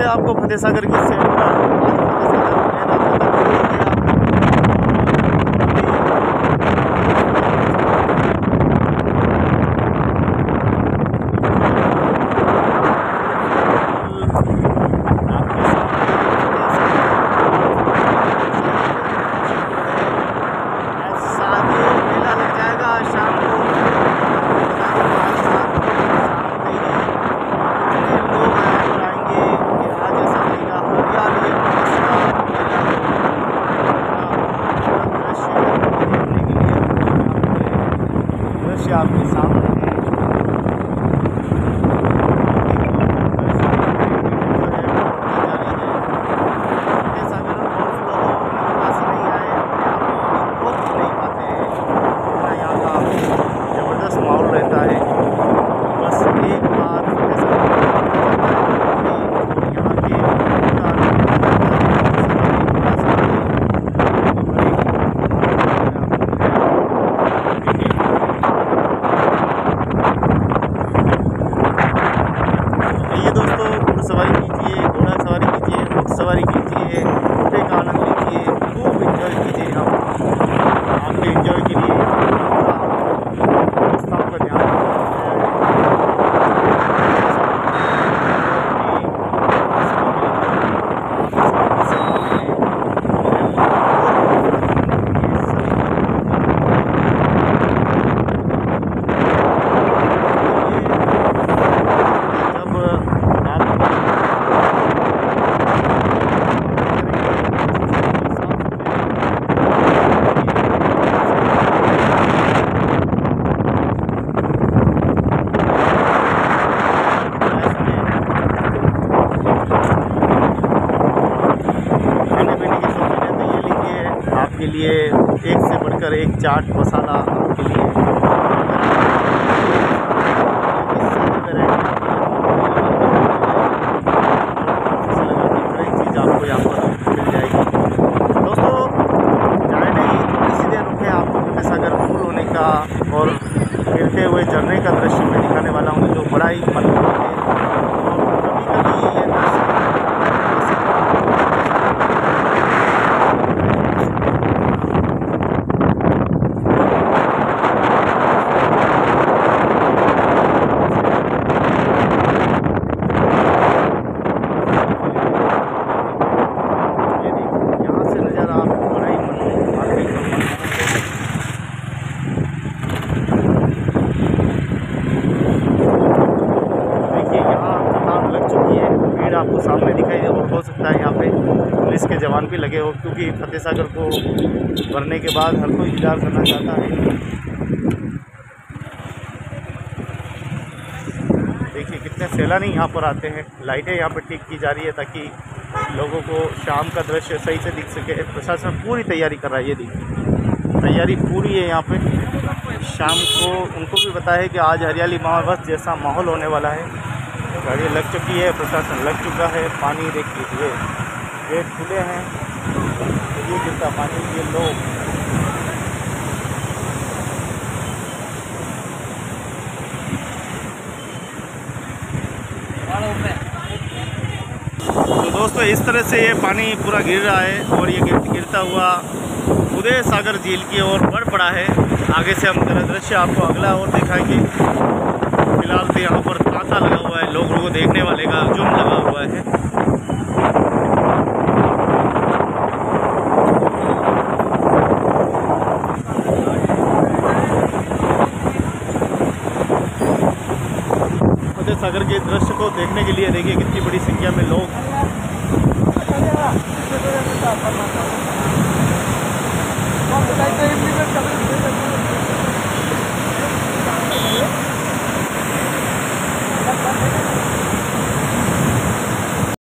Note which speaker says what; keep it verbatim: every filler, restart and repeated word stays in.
Speaker 1: हैं आपको फतेह सागर की सैर का। आपके सामने जबरदस्त माहौल रहता है। बस एक बार सवारी कीजिए, घोड़ा सवारी कीजिए, ऊँट सवारी कीजिए, घूमने का आनंद लीजिए, खूब इंजॉय कीजिए। यहाँ आपके इंजॉय के लिए रास्ताओं का ध्यान के लिए एक से बढ़कर एक चाट मसाला आपके लिए हर एक चीज़ आपको यहाँ पर मिल जाएगी। दोस्तों जाए नहीं, थोड़ी सी देर रुके, आपको फतेह सागर फुल होने का और गिरते हुए झरने का दृश्य मैं दिखाने वाला हूँ, जो बड़ा ही मनमोहक है। कभी कभी ये दृश्य आपको सामने दिखाई दे, और हो सकता है यहाँ पे पुलिस के जवान भी लगे हो, क्योंकि फतेह सागर को भरने के बाद हर कोई इंतजार करना चाहता है। देखिए कितने सैलानी यहाँ पर आते हैं। लाइटें यहाँ पर ठीक की जा रही है ताकि लोगों को शाम का दृश्य सही से दिख सके। प्रशासन पूरी तैयारी कर रहा है, ये देखिए तैयारी पूरी है यहाँ पे। शाम को उनको भी पता है कि आज हरियाली महावत जैसा माहौल होने वाला है। गाड़ी लग चुकी है, प्रशासन लग चुका है। पानी देख लीजिए, गेट खुले हैं, ये गिरता पानी, ये लोग तो दोस्तों इस तरह से ये पानी पूरा गिर रहा है और ये गिर, गिरता हुआ फतेह सागर झील की ओर बढ़ पड़ा है। आगे से हम जरा दृश्य आपको अगला और दिखाएंगे। फिलहाल तो यहाँ पर तांता लगा हुआ है, लोगों को देखने वाले का जुम लगा हुआ है। फतेह सागर के दृश्य को देखने के लिए देखिए कितनी बड़ी संख्या में लोग